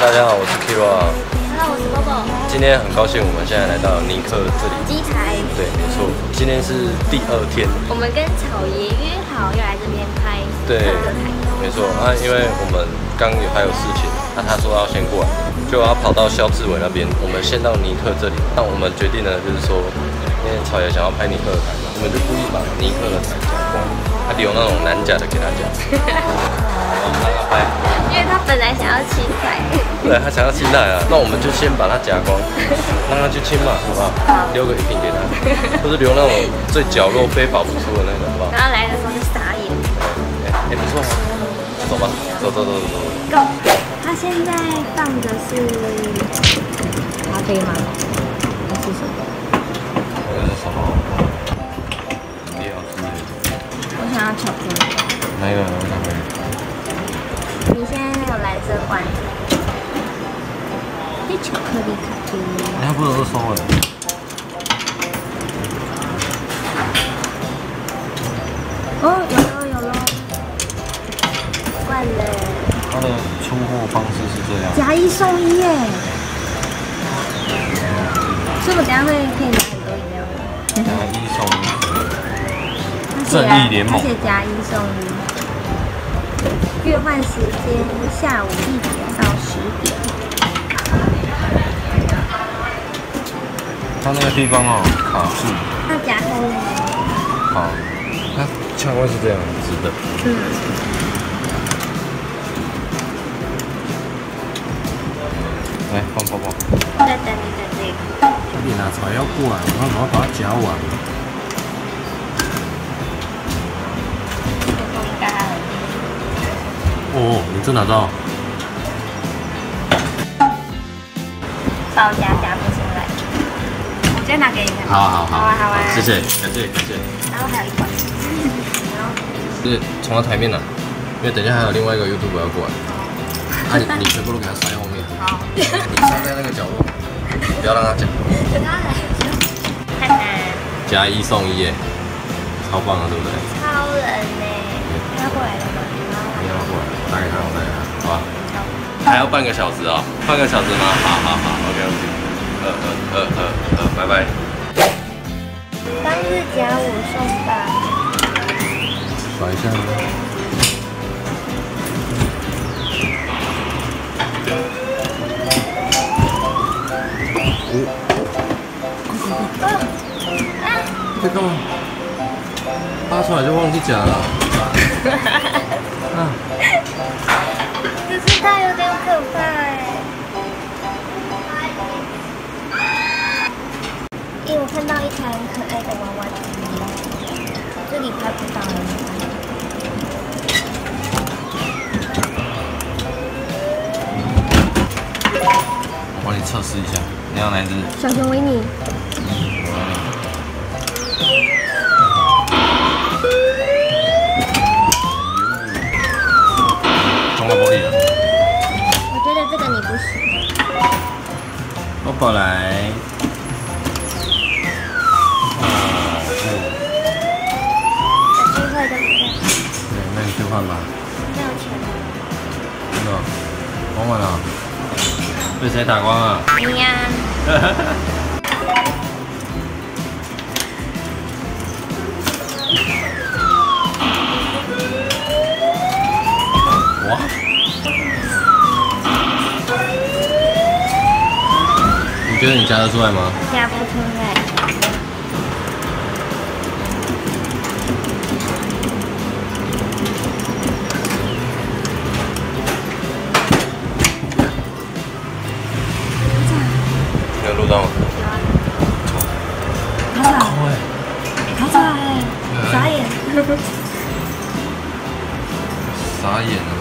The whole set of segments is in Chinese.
大家好，我是 Kira。 Hello， 我是 Bobo。 今天很高兴，我们现在来到尼克这里。 机台。对， 没错。今天是第2天。 我们跟草爷约好要来这边拍。 对，没错。因为我们还有事情，他说要先过来，就要跑到肖志伟那边。我们先到尼克这里。那我们决定呢，就是说，因为草爷想要拍尼克的台嘛，我们就故意把尼克的台加光，他留那种男假的给他讲。 因为他本来想要亲台， 对他想要亲台啊，那我们就先把它夹光，让他去亲嘛，好不好？留个1瓶给他，或是留那种最角落非跑不出的那个，好不好？ 然后来的时候就傻眼。 不错，走吧，走。 Go。他现在放的是咖啡吗？还是什么？ 这是什么？必要之类的。 我想要巧克力。 哪一个？巧克力？ 你现在那个蓝色罐子，黑巧克力咖啡。 它不是收了？ 哦，有咯。惯了。 它的出货方式是这样。 夹1送1耶！所以我等下可以拿很多饮料。 夹1送1。 正义联盟。 而且夹1送1。兑换时间下午1点到10点。 它那个地方哦，卡住。 那夹后面。 好，它枪位是这样直的。来放包包。 在等你的这个。 你拿材料过来，我要把它夹完。哦，你真拿到？ 报价夹不出来，我再拿给你看。 好啊，谢谢，感谢。 然后还有一款， 是从他台面拿，因为等一下还有另外一个 YouTube 要过来。你全部都给他塞后面。 好。 你塞在那个角落，不要让他讲。 等他来。看看。 夹1送1耶，超棒的，对不对？ 超人呢，他过来了吗？ 你要过来，我带给他，好吧？还要半个小时哦，半个小时吗？好 ，OK，拜拜。 当日夹5送8。 甩一下。在干嘛？扒出来就忘记夹了。 可是它有点可怕哎。我看到一台很可爱的娃娃机，这里拍不到了。 我帮你测试一下，你要哪一只？ 小熊维尼。 撞到玻璃了。 我觉得这个你不行。 我本来。 有机会的。 对，那你去换吧。 没有钱。 真的？光完了？被谁打光啊？ 你呀。 哇！你觉得你夹得出来吗？ 夹不出来。 你有录到吗？ 卡出来，傻眼。 傻眼了，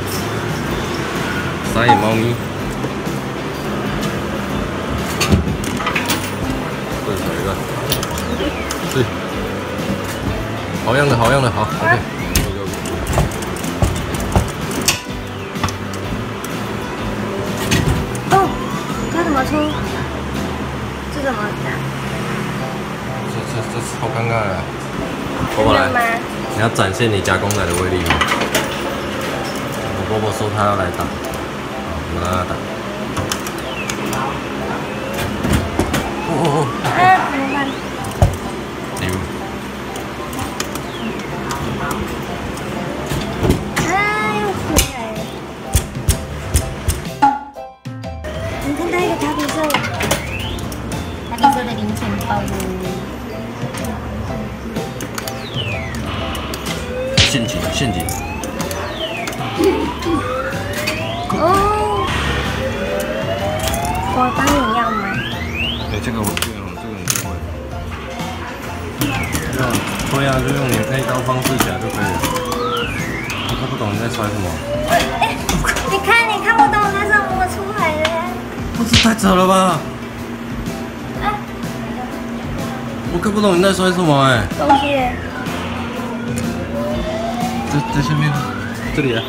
傻眼猫咪。这是一个，对，好样的，好 ，OK。 哦，它怎么出？这怎么打？ 这超尴尬的。波波来，你要展现你加工仔的威力吗？我波波说他要来打，好，我们让他打。 怎么办？又回来了。你看到一个塔比色的零钱包。 陷阱。 哦，我帮你要吗？ 这个你就会。对啊，就用你配刀方式夹就可以了。我看不懂你在揣什么。 你看不懂，但是我出来了。 不是太扯了吧？我看不懂你在摔什么东西。 在下面，这里啊。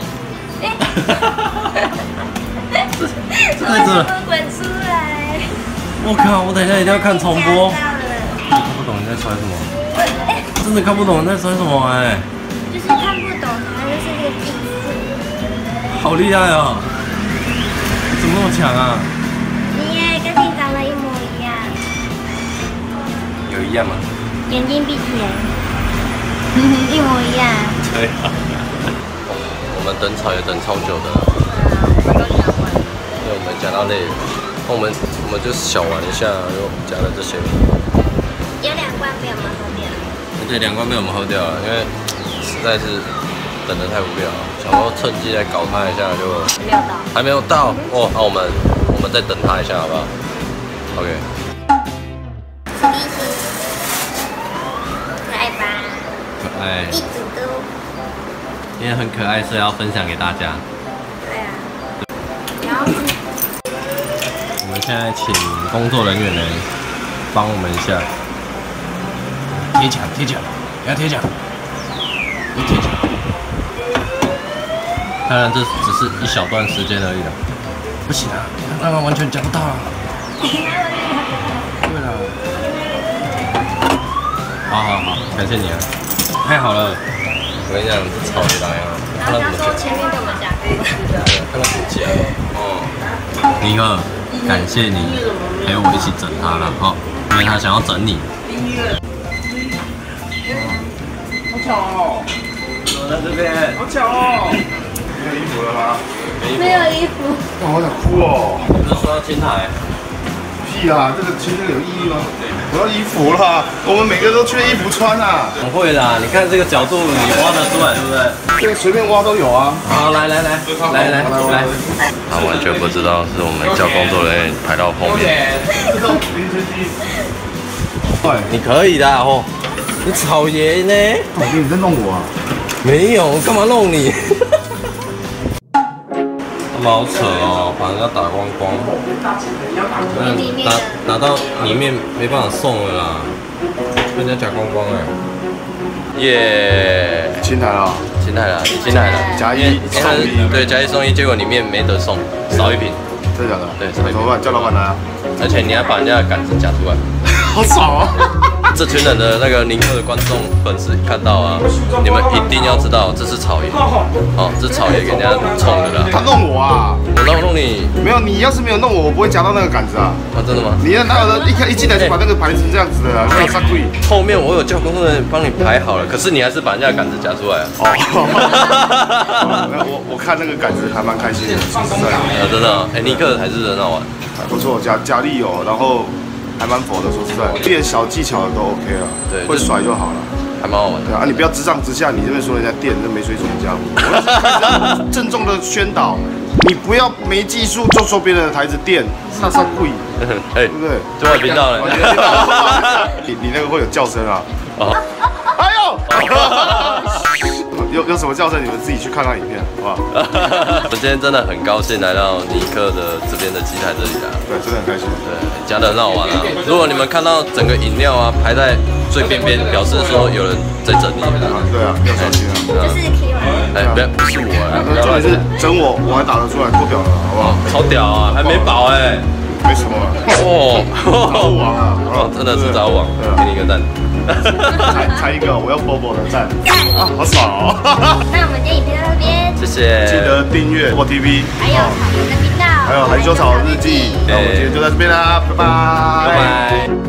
太扯了！ 滚出来！ 我靠！我等一下一定要看重播。我看不懂你在摔什么。真的看不懂你在摔什么就是看不懂，它就是这个镜子。 好厉害哦！怎么那么强啊？ 你也跟你长得一模一样。 有一样吗？ 眼睛闭起来。一模一样。 对啊。我们等草也等超久的。对，我们夹到累了。我们就小玩一下，又夹了这些。 有2罐被我们喝掉。 对，2罐被我们喝掉了，因为实在是等得太无聊了，想说趁机来搞他一下就。还没有到哦，那我们再等他一下好不好 ？OK。 可爱吧？ 可爱。 一组都。 因为很可爱，所以要分享给大家。 对啊。然后。 我们现在请工作人员来帮我们一下，贴墙，不要贴墙，别贴墙。当然，这只是一小段时间而已了。不行啊，那完全夹不到了。对了。好，感谢你啊，太好了。我跟你讲，这草也来啊。 然后他说前面被我们夹过。 看到怎么夹哦。尼克，感谢你陪我一起整他了哈，因为他想要整你。 好巧哦！ 我在这边。 好巧哦！没有衣服了吗？ 没有衣服。 哇，好想哭哦！ 你不是说要青苔？ 屁啊！这个穿这个有意义吗？我要衣服啦！我们每个都缺衣服穿啊！ 不会啦，你看这个角度，你挖得出来对不对？ 这个随便挖都有啊！ 好，来，他完全不知道是我们叫工作人员排到后面。 对， 你可以的哦。你草爷呢？ 我以为你在弄我啊！ 没有，我干嘛弄你？他们好扯哦，把人家打光光。打到里面没办法送了啦，被人家夹光光哎。耶！ 青苔啊！ 青苔了，你青苔了， 夹一送一， 对，夹1送1，结果里面没得送，少1瓶。 真的假的？ 对， 怎么办？叫老板来啊！ 而且你还把人家的杆子夹出来， 好爽啊！ 这群人的那个宁克的观众粉丝看到啊，你们一定要知道这是草爷，哦，这草爷给人家冲的啦。 他弄我啊！ 我弄你？ 没有，你要是没有弄我，我不会夹到那个杆子啊！ 啊，真的吗？ 你哪有的一进来就把那个排成这样子的啦？那啥鬼？ 后面我有叫工作人员帮你排好了，可是你还是把人家的杆子夹出来啊。 哦，我看那个杆子还蛮开心的，说实在的。 真的，尼克还是很好玩， 不错，夹力有，然后还蛮佛的，说实在，一点小技巧的都 OK 了，对，会甩就好了。 还蛮好玩的啊！你不要直上直下，你这边说人家店这没水准的家伙。我是郑重的宣导，你不要没技术就说别人的台子店，差贵， 对不对？中文频道了， 你那个会有叫声啊！哎呦，有什么叫声？你们自己去看看影片，好不好？ 我今天真的很高兴来到尼克的这边的机台这里啦。 对，真的很开心。 对，夹得很好玩啊！如果你们看到整个饮料啊排在最边边，表示说有人在整你。 对啊，要小心啊！ 就是 Kira。 不是我啊！ 重点是整我还打得出来，够屌了，好不好？ 超屌啊！还没饱哎。 没什么了。哦，早王啊！ 哦，真的是早王，给你一个赞。 猜一个，我要Bobo的赞。啊，好爽哦！ 那我们今天影片到这边， 谢谢。 记得订阅Bobo TV， 还有草原的频道， 还有含羞草日记。那我们今天就在这边啦，拜拜。 拜拜。